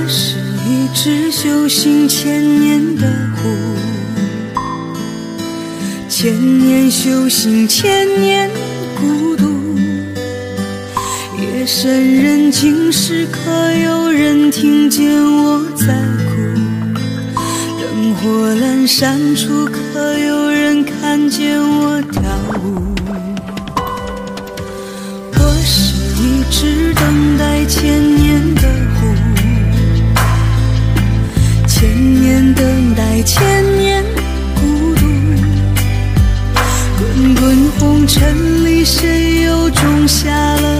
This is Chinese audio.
是一只修行千年的狐，千年修行千年孤独。夜深人静时，可有人听见我在哭？灯火阑珊处，可有人看见我跳舞？我是一只等待千年的狐，千年等待千年孤独。滚滚红尘里，谁又种下了